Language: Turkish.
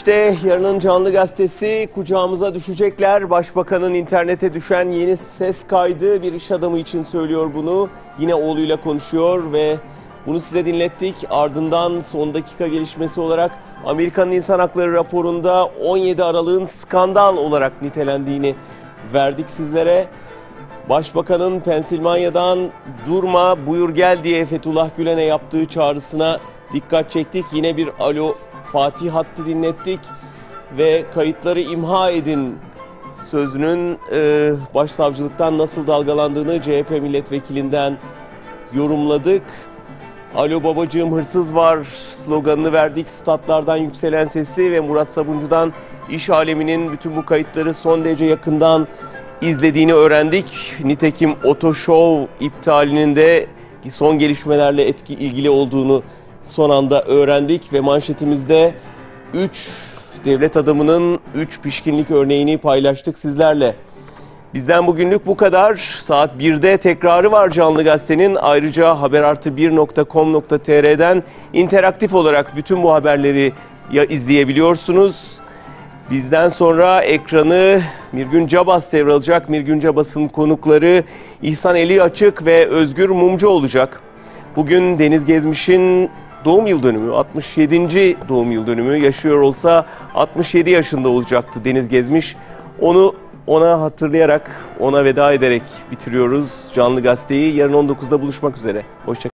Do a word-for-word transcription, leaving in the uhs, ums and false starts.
İşte yarının Canlı Gazetesi, kucağımıza düşecekler. Başbakanın internete düşen yeni ses kaydı, bir iş adamı için söylüyor bunu. Yine oğluyla konuşuyor ve bunu size dinlettik. Ardından son dakika gelişmesi olarak Amerika'nın İnsan Hakları raporunda on yedi Aralık'ın skandal olarak nitelendiğini verdik sizlere. Başbakanın Pensilvanya'dan durma buyur gel diye Fethullah Gülen'e yaptığı çağrısına dikkat çektik. Yine bir alo Fatih hattı dinlettik ve kayıtları imha edin sözünün e, başsavcılıktan nasıl dalgalandığını C H P milletvekilinden yorumladık. Alo babacığım hırsız var sloganını verdik. Statlardan yükselen sesi ve Murat Sabuncu'dan iş aleminin bütün bu kayıtları son derece yakından izlediğini öğrendik. Nitekim Otoshow iptalinin de son gelişmelerle etki ilgili olduğunu son anda öğrendik ve manşetimizde üç devlet adamının üç pişkinlik örneğini paylaştık sizlerle. Bizden bugünlük bu kadar. Saat birde tekrarı var Canlı Gazete'nin. Ayrıca haber artı bir nokta com nokta tr'den interaktif olarak bütün bu haberleri ya izleyebiliyorsunuz. Bizden sonra ekranı Mirgün Cabas devralacak. Mirgün Cabas'ın konukları İhsan Eli Açık ve Özgür Mumcu olacak. Bugün Deniz Gezmiş'in doğum yıl dönümü, altmış yedinci doğum yıl dönümü. Yaşıyor olsa altmış yedi yaşında olacaktı Deniz Gezmiş. Onu ona hatırlayarak, ona veda ederek bitiriyoruz Canlı Gazete'yi. Yarın on dokuzda buluşmak üzere. Hoşça kalın.